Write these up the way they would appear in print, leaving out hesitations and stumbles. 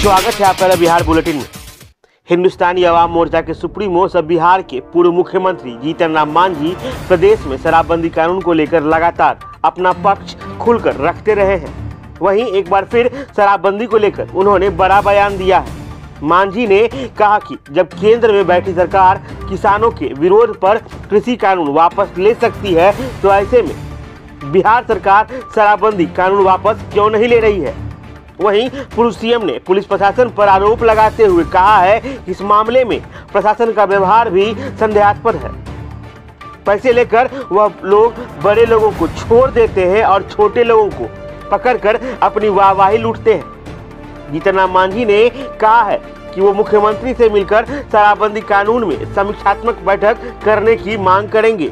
स्वागत है आपका बिहार बुलेटिन में। हिंदुस्तानी अवाम मोर्चा के सुप्रीमो सब बिहार के पूर्व मुख्यमंत्री जीतन राम मांझी प्रदेश में शराबबंदी कानून को लेकर लगातार अपना पक्ष खुलकर रखते रहे हैं। वहीं एक बार फिर शराबबंदी को लेकर उन्होंने बड़ा बयान दिया है। मांझी ने कहा कि जब केंद्र में बैठी सरकार किसानों के विरोध पर कृषि कानून वापस ले सकती है, तो ऐसे में बिहार सरकार शराबबंदी कानून वापस क्यों नहीं ले रही है। वहीं पूर्व सीएम ने पुलिस प्रशासन पर आरोप लगाते हुए कहा है कि इस मामले में प्रशासन का व्यवहार भी संदेहास्पद है। पैसे लेकर वह लोग बड़े लोगों को छोड़ देते हैं और छोटे लोगों को पकड़कर अपनी वाहवाही लूटते हैं। जीतन राम मांझी ने कहा है कि वो मुख्यमंत्री से मिलकर शराबबंदी कानून में समीक्षात्मक बैठक करने की मांग करेंगे।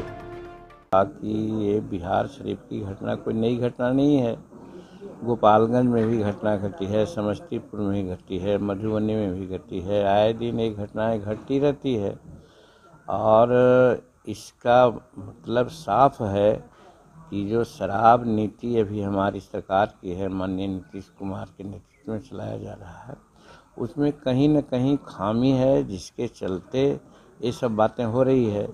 कि ये बिहार शरीफ की घटना कोई नई घटना नहीं है। गोपालगंज में भी घटना घटी है, समस्तीपुर में भी घटी है, मधुबनी में भी घटी है। आए दिन एक घटनाएं घटती रहती है और इसका मतलब साफ है कि जो शराब नीति अभी हमारी सरकार की है, माननीय नीतीश कुमार के नेतृत्व में चलाया जा रहा है, उसमें कहीं न कहीं खामी है, जिसके चलते ये सब बातें हो रही है।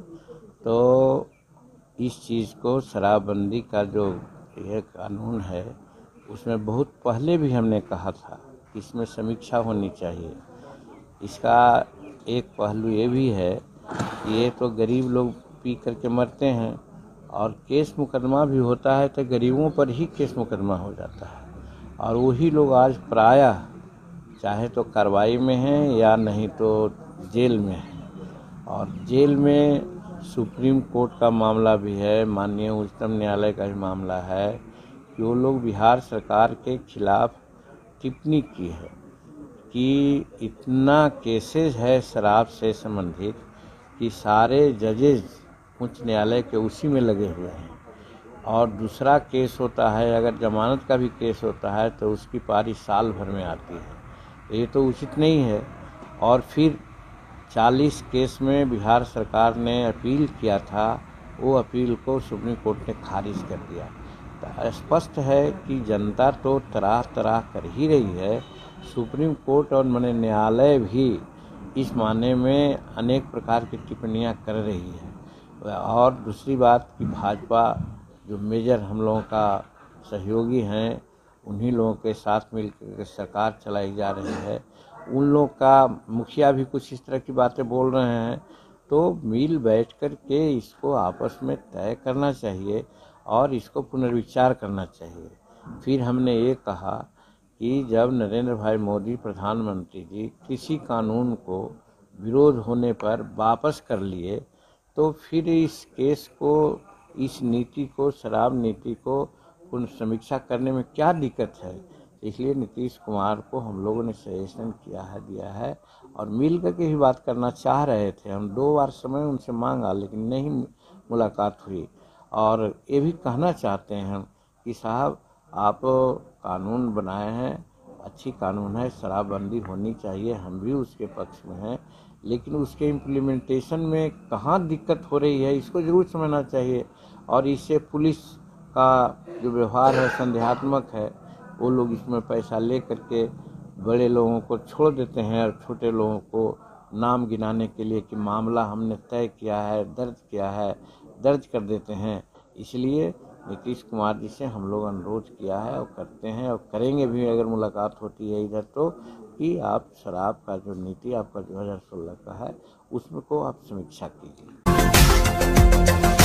तो इस चीज़ को शराबबंदी का जो यह कानून है, उसमें बहुत पहले भी हमने कहा था कि इसमें समीक्षा होनी चाहिए। इसका एक पहलू ये भी है कि ये तो गरीब लोग पी करके मरते हैं और केस मुकदमा भी होता है तो गरीबों पर ही केस मुकदमा हो जाता है और वही लोग आज प्रायः चाहे तो कार्रवाई में हैं या नहीं तो जेल में हैं। और जेल में सुप्रीम कोर्ट का मामला भी है, माननीय उच्चतम न्यायालय का भी मामला है कि वो लोग बिहार सरकार के खिलाफ टिप्पणी की है कि इतना केसेस है शराब से संबंधित कि सारे जजेज उच्च न्यायालय के उसी में लगे हुए हैं। और दूसरा केस होता है, अगर जमानत का भी केस होता है तो उसकी पारी साल भर में आती है। ये तो उचित नहीं है। और फिर 40 केस में बिहार सरकार ने अपील किया था, वो अपील को सुप्रीम कोर्ट ने खारिज कर दिया। तो स्पष्ट है कि जनता तो तरह तरह कर ही रही है। सुप्रीम कोर्ट और माननीय न्यायालय भी इस माने में अनेक प्रकार की टिप्पणियां कर रही है। और दूसरी बात कि भाजपा जो मेजर हम लोगों का सहयोगी हैं, उन्हीं लोगों के साथ मिलकर सरकार चलाई जा रही है। उन लोग का मुखिया भी कुछ इस तरह की बातें बोल रहे हैं। तो मिल बैठ कर के इसको आपस में तय करना चाहिए और इसको पुनर्विचार करना चाहिए। फिर हमने ये कहा कि जब नरेंद्र भाई मोदी प्रधानमंत्री जी किसी कानून को विरोध होने पर वापस कर लिए, तो फिर इस केस को, इस नीति को, शराब नीति को पुनर्समीक्षा करने में क्या दिक्कत है। इसलिए नीतीश कुमार को हम लोगों ने सजेशन दिया है और मिल करके ही बात करना चाह रहे थे। हम 2 बार समय उनसे मांगा लेकिन नहीं मुलाकात हुई। और ये भी कहना चाहते हैं हम कि साहब, आप कानून बनाए हैं, अच्छी कानून है, शराबबंदी होनी चाहिए, हम भी उसके पक्ष में हैं, लेकिन उसके इम्प्लीमेंटेशन में कहाँ दिक्कत हो रही है इसको ज़रूर समझना चाहिए। और इससे पुलिस का जो व्यवहार है संदेहात्मक है। वो लोग इसमें पैसा ले करके बड़े लोगों को छोड़ देते हैं और छोटे लोगों को नाम गिनाने के लिए कि मामला हमने तय किया है, दर्ज किया है, दर्ज कर देते हैं। इसलिए नीतीश कुमार जी से हम लोग अनुरोध किया है और करते हैं और करेंगे भी अगर मुलाकात होती है इधर, तो कि आप शराब का जो नीति आपका 2016 का है उसमें को आप समीक्षा कीजिए।